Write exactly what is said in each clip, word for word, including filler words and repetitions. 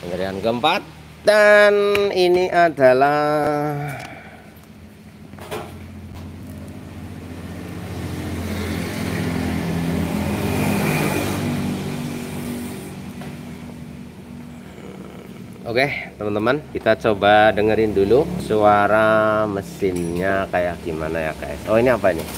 Penggerian keempat, dan ini adalah oke teman-teman, kita coba dengerin dulu suara mesinnya kayak gimana ya guys. Oh, ini apa ini?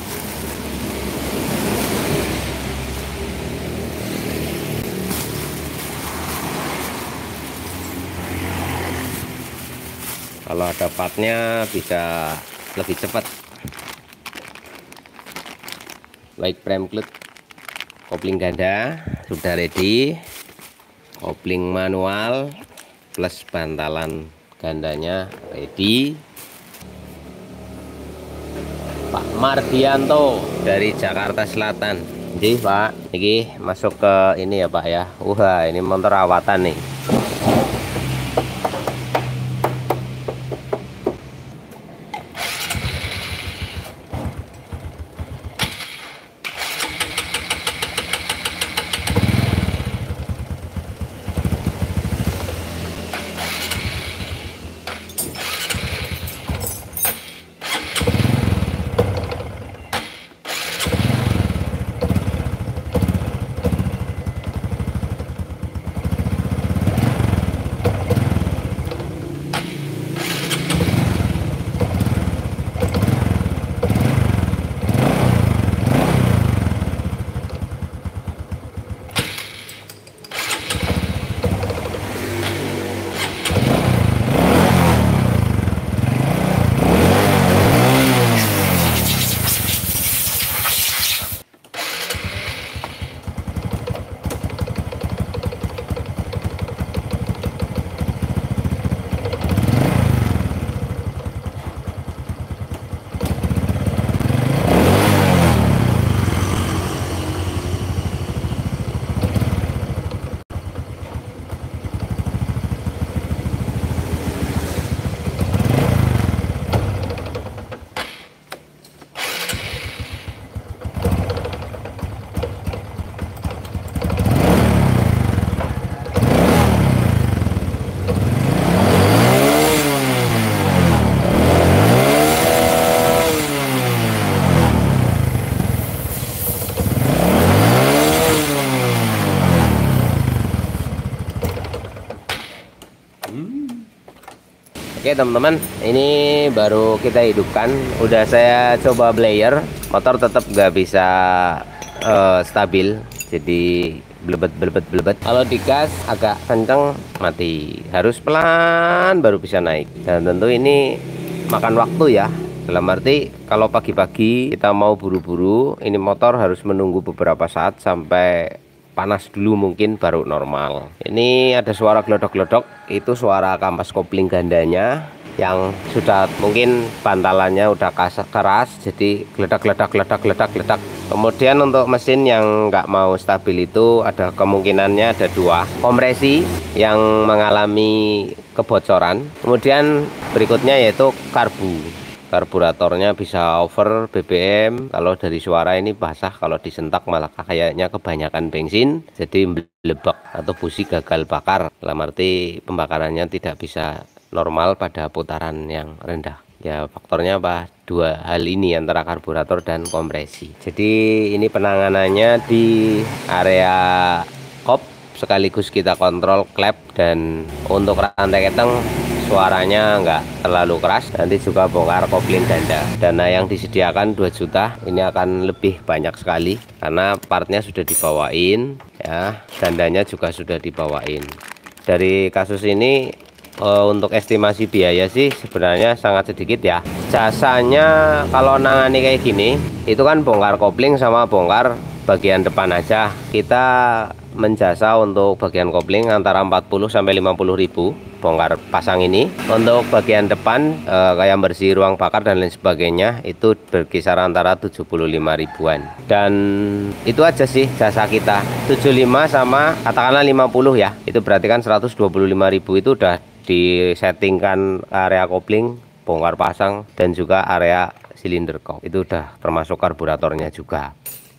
Kalau ada partnya bisa lebih cepat. Baik, prime clutch, kopling ganda sudah ready, kopling manual plus bantalan gandanya ready. Pak Mardianto dari Jakarta Selatan. Jadi Pak, ini masuk ke ini ya Pak ya. Wah, ini motor rawatan nih. Oke teman-teman, ini baru kita hidupkan. Udah saya coba blayer, motor tetap nggak bisa uh, stabil, jadi blebet blebet blebet. Kalau digas agak kenceng mati, harus pelan baru bisa naik. Dan tentu ini makan waktu ya. Dalam arti kalau pagi-pagi kita mau buru-buru, ini motor harus menunggu beberapa saat sampai panas dulu mungkin baru normal. Ini ada suara glodok-glodok, itu suara kampas kopling gandanya yang sudah mungkin bantalannya udah keras, jadi geledak-geledak geledak-geledak geledak. Kemudian untuk mesin yang nggak mau stabil itu ada kemungkinannya ada dua, kompresi yang mengalami kebocoran, kemudian berikutnya yaitu karbu. Karburatornya bisa over B B M. Kalau dari suara ini basah, kalau disentak malah kayaknya kebanyakan bensin, jadi melebak atau busi gagal bakar. Dalam arti pembakarannya tidak bisa normal pada putaran yang rendah. Ya faktornya apa? Dua hal ini antara karburator dan kompresi. Jadi ini penanganannya di area kop, sekaligus kita kontrol klep, dan untuk rantai keteng suaranya enggak terlalu keras. Nanti juga bongkar kopling ganda. Dana yang disediakan dua juta, ini akan lebih banyak sekali karena partnya sudah dibawain ya, gandanya juga sudah dibawain. Dari kasus ini eh, untuk estimasi biaya sih sebenarnya sangat sedikit ya. Jasanya kalau nangani kayak gini itu kan bongkar kopling sama bongkar bagian depan aja. Kita menjasa untuk bagian kopling antara empat puluh sampai lima puluh ribu bongkar pasang ini. Untuk bagian depan eh, kayak bersih ruang bakar dan lain sebagainya itu berkisar antara tujuh puluh lima ribuan. Dan itu aja sih jasa kita, tujuh puluh lima sama katakanlah lima puluh ya. Itu berarti kan seratus dua puluh lima ribu itu udah disettingkan area kopling, bongkar pasang, dan juga area silinder kok. Itu udah termasuk karburatornya juga.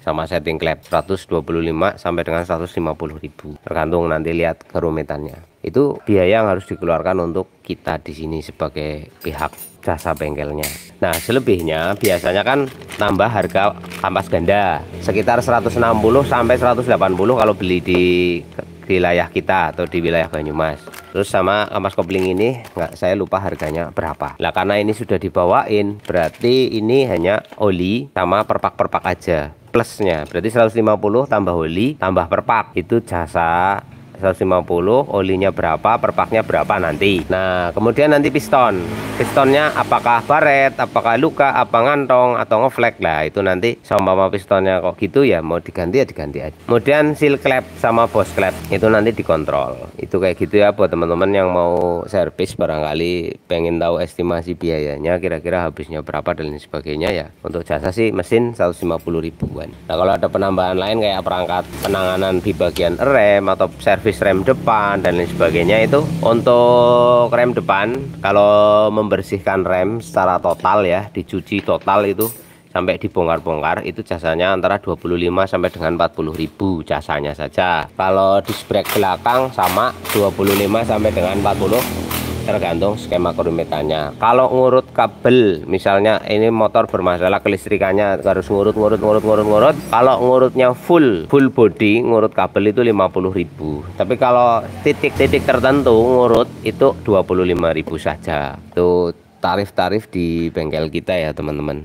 sama setting klep seratus dua puluh lima sampai dengan seratus lima puluh ribu, tergantung nanti lihat kerumitannya. Itu biaya yang harus dikeluarkan untuk kita di sini sebagai pihak jasa bengkelnya. Nah, selebihnya biasanya kan tambah harga kampas ganda sekitar seratus enam puluh sampai seratus delapan puluh kalau beli di wilayah kita atau di wilayah Banyumas. Terus sama kampas kopling ini nggak, saya lupa harganya berapa. Nah, karena ini sudah dibawain, berarti ini hanya oli sama perpak-perpak aja. Plusnya berarti seratus lima puluh tambah oli tambah perpak, itu jasa seratus lima puluh, olinya berapa, perpaknya berapa nanti. Nah, kemudian nanti piston. Pistonnya apakah baret, apakah luka, apa ngantong atau ngeflek. Lah, itu nanti sama pistonnya kok gitu ya, mau diganti ya diganti aja. Kemudian seal klep sama bos klep itu nanti dikontrol. Itu kayak gitu ya buat teman-teman yang mau servis, barangkali pengen tahu estimasi biayanya kira-kira habisnya berapa dan lain sebagainya ya. Untuk jasa sih mesin seratus lima puluh ribuan. Nah, kalau ada penambahan lain kayak perangkat penanganan di bagian rem atau servis rem depan dan lain sebagainya, itu untuk rem depan kalau membersihkan rem secara total ya, dicuci total itu sampai dibongkar-bongkar, itu jasanya antara dua puluh lima sampai dengan empat puluh ribu jasanya saja. Kalau disc brake belakang sama dua puluh lima sampai dengan empat puluh, tergantung skema kerumitannya. Kalau ngurut kabel, misalnya ini motor bermasalah kelistrikannya, harus ngurut ngurut ngurut ngurut ngurut kalau ngurutnya full full body ngurut kabel itu lima puluh ribu, tapi kalau titik-titik tertentu ngurut itu dua puluh lima ribu saja. Itu tarif-tarif di bengkel kita ya teman-teman.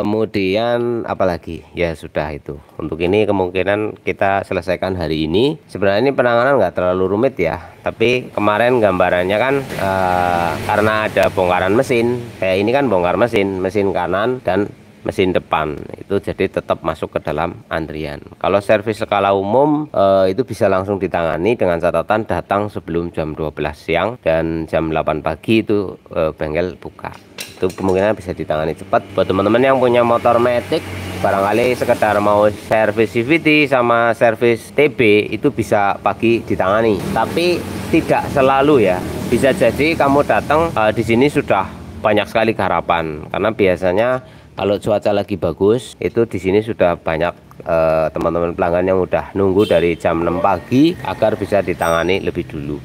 Kemudian apalagi ya, sudah itu untuk ini kemungkinan kita selesaikan hari ini. Sebenarnya ini penanganan nggak terlalu rumit ya, tapi kemarin gambarannya kan uh, karena ada bongkaran mesin kayak ini kan, bongkar mesin mesin kanan dan mesin depan, itu jadi tetap masuk ke dalam antrian. Kalau servis skala umum eh, itu bisa langsung ditangani dengan catatan datang sebelum jam dua belas siang dan jam delapan pagi itu eh, bengkel buka. Itu kemungkinan bisa ditangani cepat. Buat teman-teman yang punya motor matic, barangkali sekedar mau servis C V T sama servis T B, itu bisa pagi ditangani. Tapi tidak selalu ya. Bisa jadi kamu datang eh, di sini sudah banyak sekali garapan, karena biasanya kalau cuaca lagi bagus, itu di sini sudah banyak teman-teman eh, pelanggan yang udah nunggu dari jam enam pagi agar bisa ditangani lebih dulu.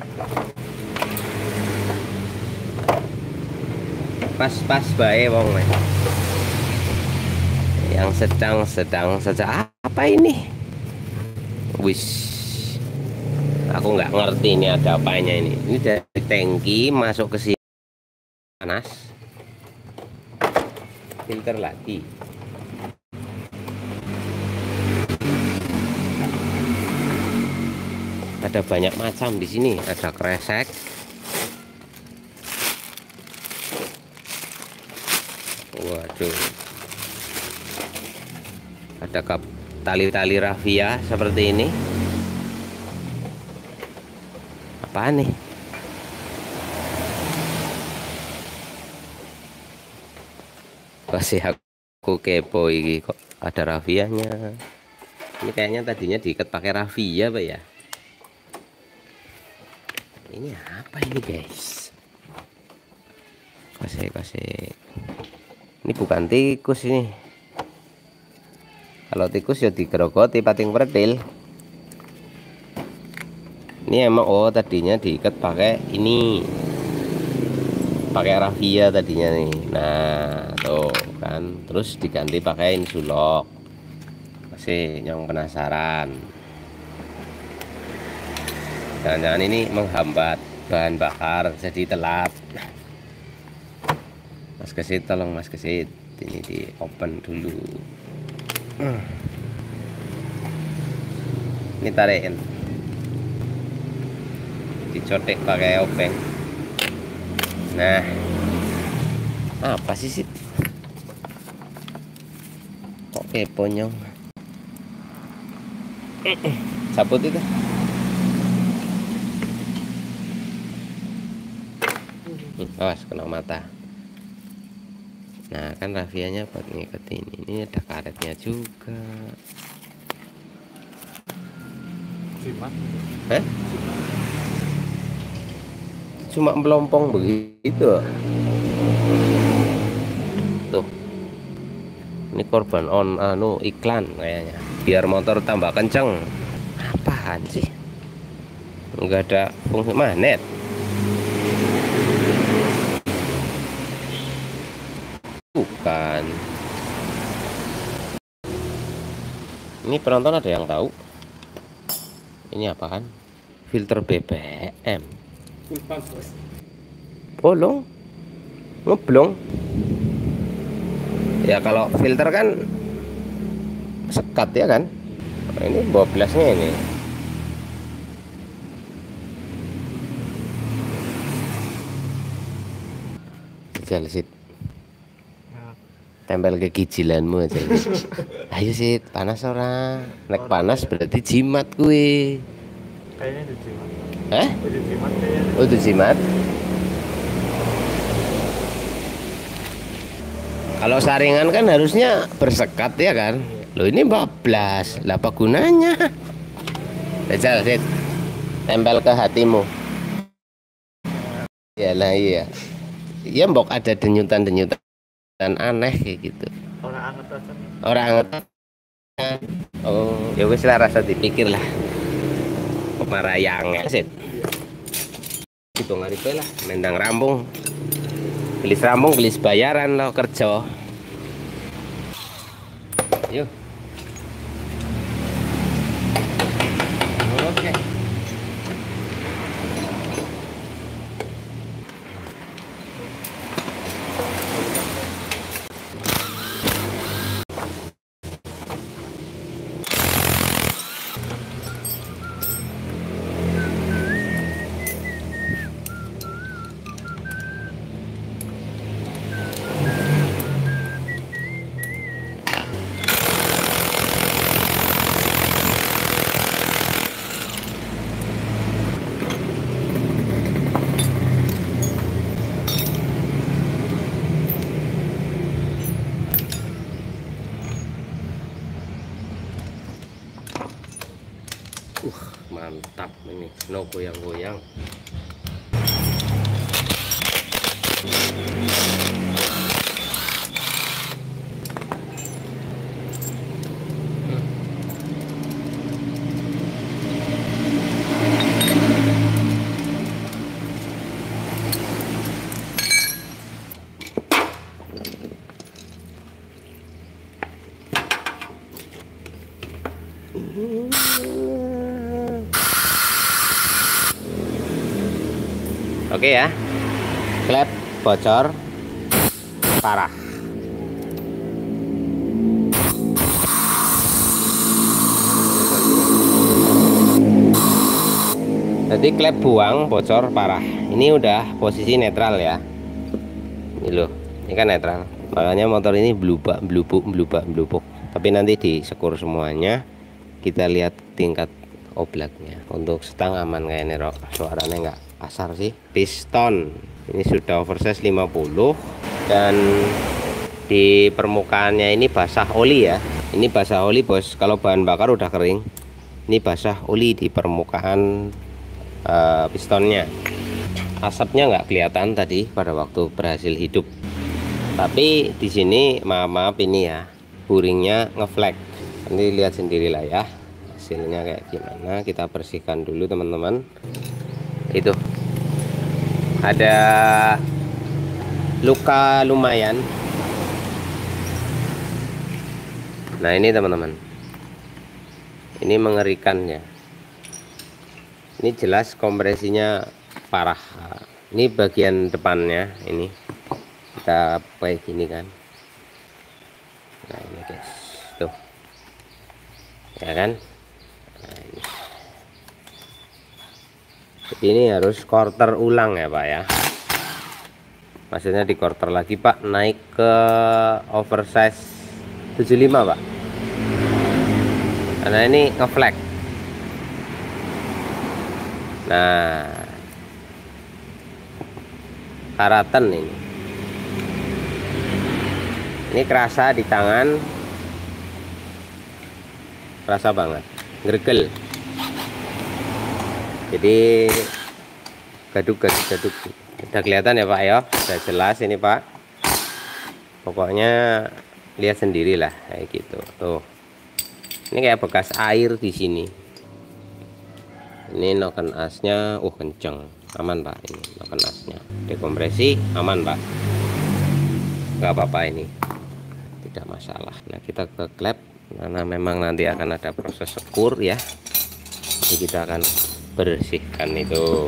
Pas-pas bae wong yang sedang-sedang saja. Apa ini? Wis, aku nggak ngerti ini ada apanya ini. Ini dari tangki masuk ke sini panas. Filter lagi. Ada banyak macam di sini, ada kresek, waduh, ada tali-tali rafia seperti ini. Apa nih? Kasih aku kepo ini, kok ada rafianya. Ini kayaknya tadinya diikat pakai rafia Pak ya. Ini apa ini guys? Kasih kasih. Ini bukan tikus ini. Kalau tikus ya digerogoti pating pretil. Ini emang oh tadinya diikat pakai ini, pakai rafia tadinya nih. Nah tuh kan, terus diganti pakai insulok. Masih yang penasaran, jangan-jangan ini menghambat bahan bakar jadi telat. Mas Kesit, tolong Mas Kesit, ini di open dulu. Ini tarikin, dicotek pakai obeng. Nah, apa sih sih? Kok keponyong? Cabut itu. Awas kena mata. Nah kan rafianya buat ngikat ini. Ini ada karetnya juga. Hah? Cuma melompong begitu tuh. Ini korban on anu iklan kayaknya. Biar motor tambah kenceng. Apaan sih? Enggak ada fungsi magnet. Bukan. Ini penonton ada yang tahu? Ini apaan? Filter B B M. Bolong. Ngeblong. Ya kalau filter kan sekat ya kan. Nah, ini bablasnya ini. Jal Sid. Tempel ke gijilanmu aja. Ayo Sid, panas ora? Nek panas berarti jimat kuwi. Kayaknya itu jimat. Hah? Itu jimat kayaknya. Oh, itu jimat. Kalau saringan kan harusnya bersekat ya kan. Loh ini bablas. Lah apa gunanya? Jal Sid. Tempel ke hatimu. Iyalah iya. Ya mbok ada denyutan-denyutan aneh kayak gitu. Orang anget aja. Orang anget. Oh, ya wis lah rasa dipikir lah. Pemarayang ya Sid. Hitung hari lah, mendang rambung. Gelis rambung, gelis bayaran lo kerja. Yuk. Oke. Uh, mantap ini, no goyang-goyang. Oke ya, klep bocor parah. Jadi klep buang bocor parah. Ini udah posisi netral ya. Ini loh, ini kan netral. Makanya motor ini blubak, blubuk, blubak, blubuk. Tapi nanti disekur semuanya. Kita lihat tingkat oblaknya. Untuk stang aman kayak ini, Rok. Suaranya nggak kasar sih. Piston ini sudah oversize lima puluh dan di permukaannya ini basah oli ya. Ini basah oli bos. Kalau bahan bakar udah kering, ini basah oli di permukaan uh, pistonnya. Asapnya nggak kelihatan tadi pada waktu berhasil hidup, tapi di sini maaf maaf ini ya, buringnya ngeflek. Nanti lihat sendirilah ya hasilnya kayak gimana. Kita bersihkan dulu teman-teman. Itu ada luka lumayan. Nah ini teman-teman, ini mengerikan ya. Ini jelas kompresinya parah. Ini bagian depannya, ini kita kayak gini kan. Nah ini guys, tuh ya kan. Nah, ini. Jadi ini harus quarter ulang ya Pak ya. Maksudnya di quarter lagi Pak, naik ke oversize tujuh puluh lima Pak. Karena ini ngeflag. Nah, karatan ini. Ini kerasa di tangan. Kerasa banget, gergel. Jadi gaduk gaduk gaduk. Udah kelihatan ya Pak ya, sudah jelas ini Pak. Pokoknya lihat sendirilah kayak gitu. Tuh, ini kayak bekas air di sini. Ini noken asnya, uh kenceng, aman pak. Ini noken asnya, dekompresi aman pak, nggak apa-apa, ini tidak masalah. Nah kita ke klep, karena memang nanti akan ada proses sekur ya, jadi kita akan bersihkan itu.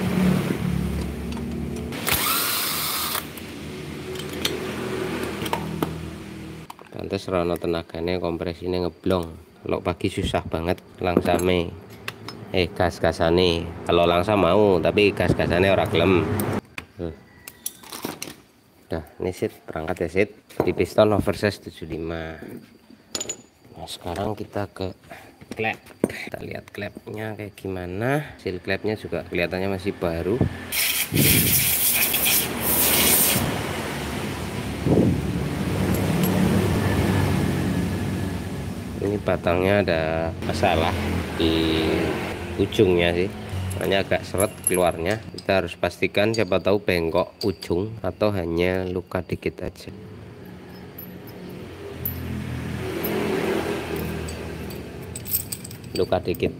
Pantes rono tenaganya kompresinya ngeblong. Kalau pagi susah banget langsame. Eh gas-gasane. Kalau langsam mau, tapi gas-gasane ora gelem. Hmm. Udah, ini sit perangkat ya sit. Di piston oversize tujuh puluh lima. Nah, sekarang kita ke klep. Kita lihat klepnya kayak gimana. Seal klepnya juga kelihatannya masih baru. Ini batangnya ada masalah di ujungnya sih, hanya agak seret keluarnya. Kita harus pastikan, siapa tahu bengkok ujung atau hanya luka dikit aja. Luka dikit.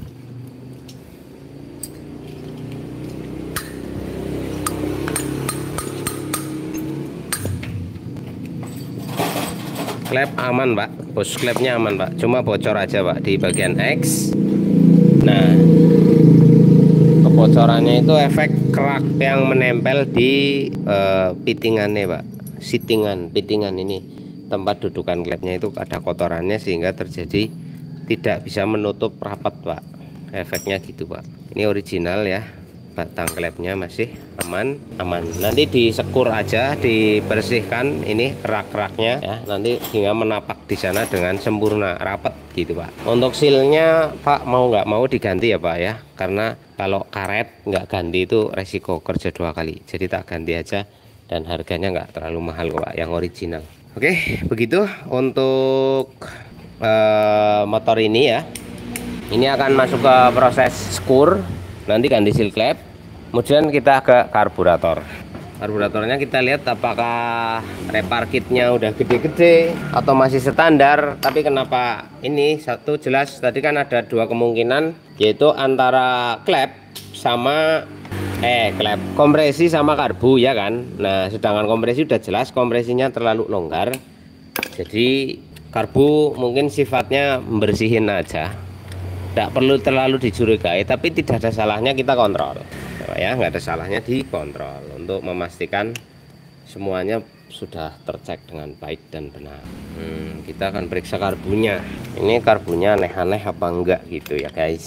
Klep aman pak, bos klepnya aman pak, cuma bocor aja pak di bagian X. Nah, kebocorannya itu efek kerak yang menempel di uh, pitingannya pak, sitingan, pitingan ini tempat dudukan klepnya itu ada kotorannya sehingga terjadi tidak bisa menutup rapat pak, efeknya gitu pak. Ini original ya, batang klepnya masih aman aman. Nanti disekur aja, dibersihkan ini kerak-keraknya ya, nanti hingga menapak di sana dengan sempurna rapat gitu pak. Untuk sealnya pak mau nggak mau diganti ya pak ya, karena kalau karet nggak ganti itu resiko kerja dua kali, jadi tak ganti aja dan harganya nggak terlalu mahal kok pak, yang original. Oke, begitu untuk uh, motor ini ya. Ini akan masuk ke proses skur, nanti ganti seal klep. Kemudian kita ke karburator. Karburatornya kita lihat apakah repar kitnya udah gede-gede atau masih standar. Tapi kenapa ini satu jelas tadi kan ada dua kemungkinan, yaitu antara klep sama eh klep kompresi sama karbu ya kan. Nah sedangkan kompresi udah jelas kompresinya terlalu longgar, jadi karbu mungkin sifatnya membersihin aja, tidak perlu terlalu dicurigai, tapi tidak ada salahnya kita kontrol ya, nggak ada salahnya dikontrol untuk memastikan semuanya sudah tercek dengan baik dan benar. Hmm, kita akan periksa karbunya. Ini karbunya aneh-aneh apa enggak gitu ya guys.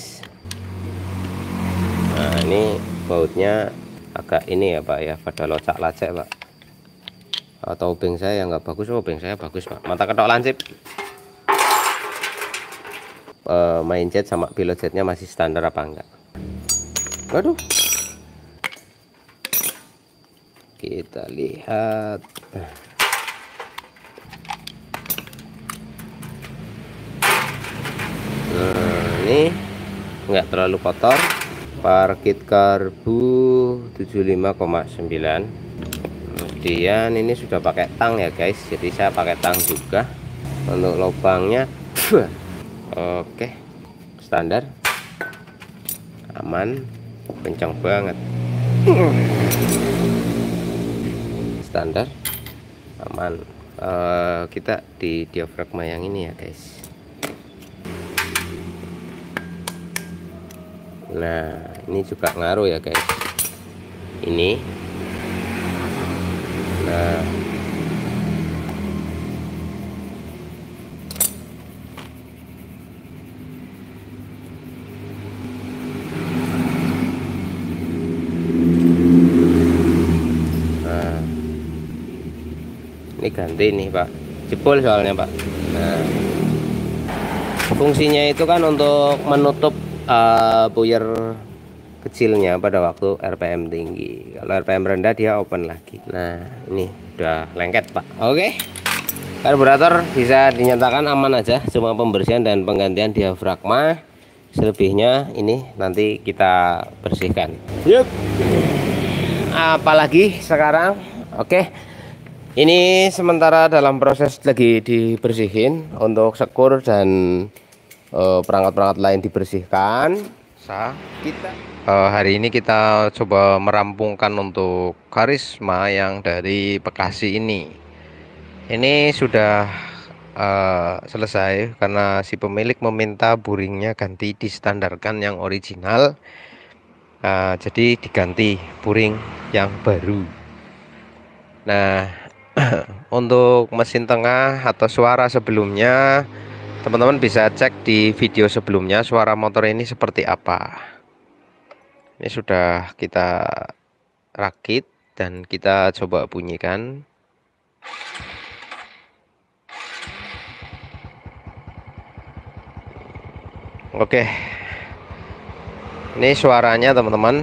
Nah ini bautnya agak ini ya pak ya, pada locak-lacak pak. Atau obeng saya nggak bagus? Oh, obeng saya bagus pak. Mata ketok lancip. E, main jet sama pilot jetnya masih standar apa enggak? Waduh, kita lihat. Nah ini enggak terlalu kotor. Parkit karbu tujuh puluh lima koma sembilan. Kemudian ini sudah pakai tang ya guys, jadi saya pakai tang juga. Untuk lubangnya oke, standar, aman, kencang banget, standar, aman. Uh, kita di diafragma yang ini ya guys. Nah ini juga ngaruh ya guys, ini. Nah ini ganti nih pak, jebol soalnya pak. Nah fungsinya itu kan untuk menutup uh, puyer kecilnya pada waktu R P M tinggi. Kalau R P M rendah dia open lagi. Nah ini udah lengket pak. Oke, karburator bisa dinyatakan aman aja, cuma pembersihan dan penggantian diafragma. Selebihnya ini nanti kita bersihkan. Yuk, apalagi sekarang. Oke, Ini sementara dalam proses lagi dibersihin untuk sekur dan eh, perangkat-perangkat lain dibersihkan. Sa kita eh, hari ini kita coba merampungkan untuk Karisma yang dari Bekasi ini. Ini sudah eh, selesai karena si pemilik meminta buringnya ganti distandarkan yang original. Eh, jadi diganti buring yang baru. Nah, untuk mesin tengah atau suara sebelumnya, teman-teman bisa cek di video sebelumnya suara motor ini seperti apa. Ini sudah kita rakit dan kita coba bunyikan. Oke, ini suaranya teman-teman,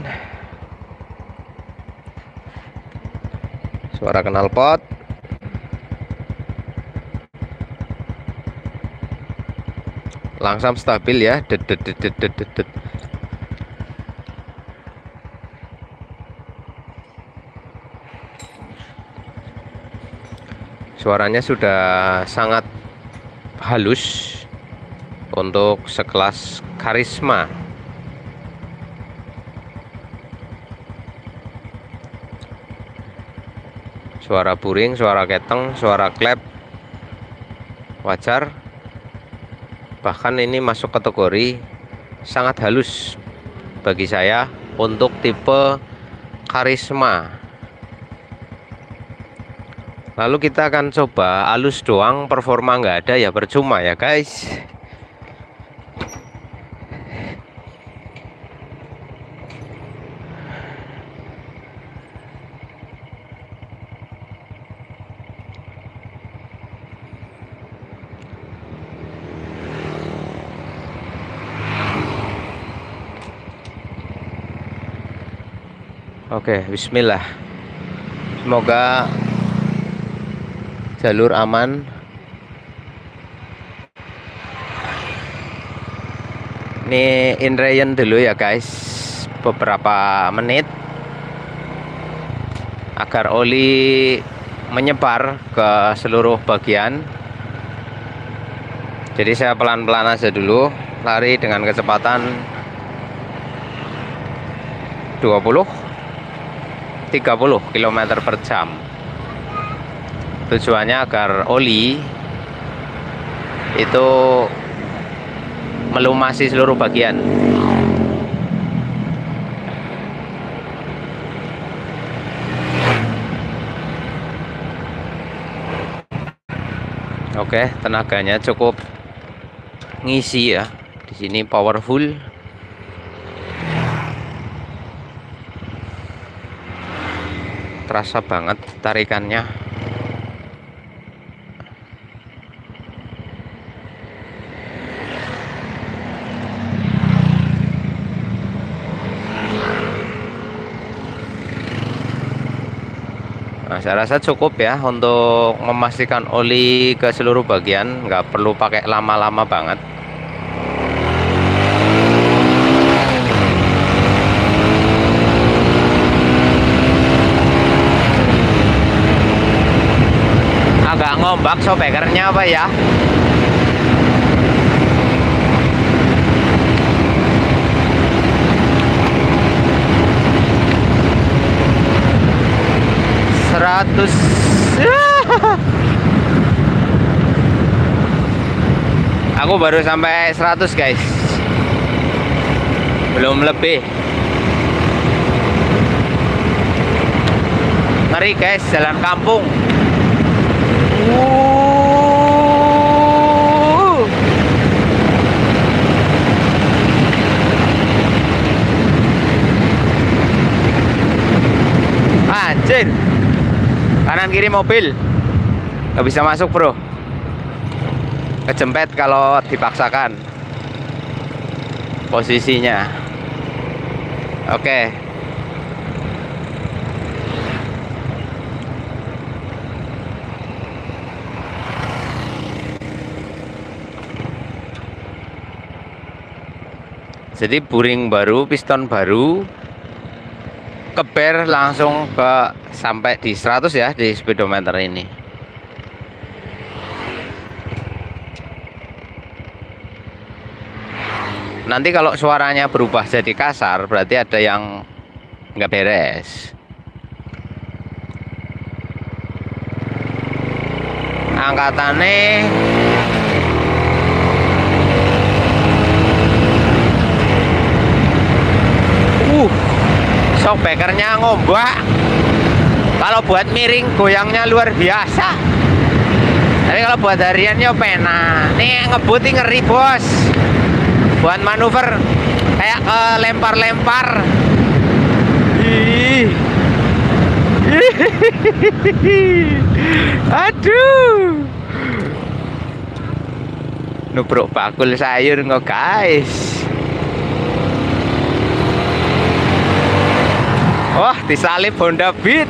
suara knalpot. Langsam stabil ya. Det, det, det, det, det, det, det. Suaranya sudah sangat halus untuk sekelas Karisma. Suara buring, suara keteng, suara klep wajar. Bahkan ini masuk kategori sangat halus bagi saya untuk tipe Karisma. Lalu kita akan coba halus doang, performa nggak ada ya percuma ya guys. Oke, bismillah. Semoga jalur aman. Ini in rain dulu ya guys, beberapa menit agar oli menyebar ke seluruh bagian. Jadi saya pelan-pelan aja dulu, lari dengan kecepatan dua puluh tiga puluh kilometer per jam. Tujuannya agar oli itu melumasi seluruh bagian. Oke, tenaganya cukup ngisi ya. Di sini powerful. Terasa banget tarikannya. Nah, saya rasa cukup ya untuk memastikan oli ke seluruh bagian, nggak perlu pakai lama-lama banget. Agak ngombak sobekernya apa ya? Seratus. Aku baru sampai seratus guys, belum lebih. Ngeri guys, jalan kampung. Uh. Anjir, kanan kiri mobil nggak bisa masuk bro, kejempet kalau dipaksakan posisinya. Oke, jadi buring baru, piston baru, keber langsung ke sampai di seratus ya di speedometer ini. Nanti kalau suaranya berubah jadi kasar berarti ada yang nggak beres. Angkatannya uh shockbreakernya ngombak. Kalau buat miring goyangnya luar biasa, tapi kalau buat hariannya pena. Nih ngebut ngeri bos, buat manuver kayak ke lempar-lempar. Ih. Aduh, nubruk bakul sayur nggak guys. Wah, disalip Honda Beat.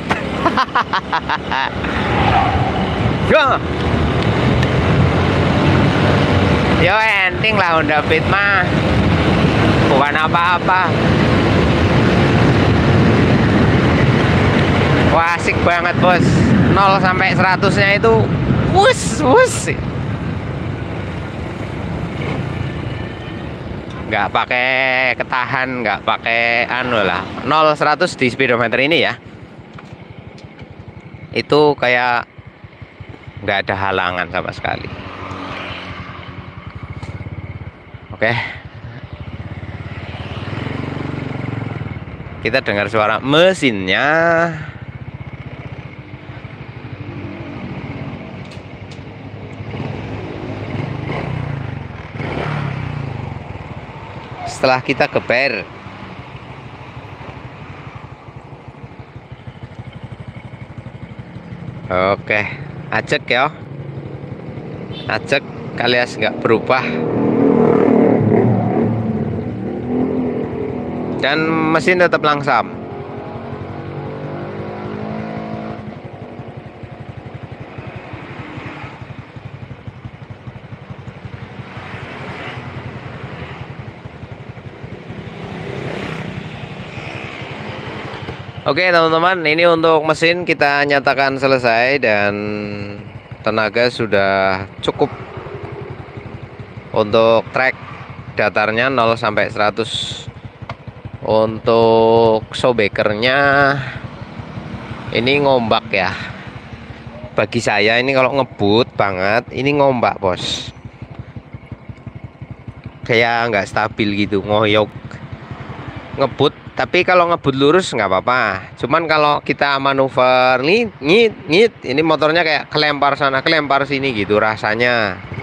Yo enting lah Honda Beat mah, bukan apa-apa. Wah, asik banget bos. nol sampai seratusnya itu wus wus. Nggak pakai ketahan, nggak pakai anu lah. nol seratus di speedometer ini ya. Itu kayak nggak ada halangan sama sekali. Oke. Kita dengar suara mesinnya. Setelah kita geber, oke, ajak ya, ajak alias nggak berubah, dan mesin tetap langsam. Oke teman-teman, ini untuk mesin kita nyatakan selesai dan tenaga sudah cukup untuk trek datarnya nol sampai seratus. Untuk showbreakernya ini ngombak ya. Bagi saya ini kalau ngebut banget ini ngombak bos, kayak nggak stabil gitu, ngoyok ngebut. Tapi kalau ngebut lurus nggak apa-apa. Cuman kalau kita manuver ngit ngit ngit, ini motornya kayak kelempar sana kelempar sini gitu rasanya.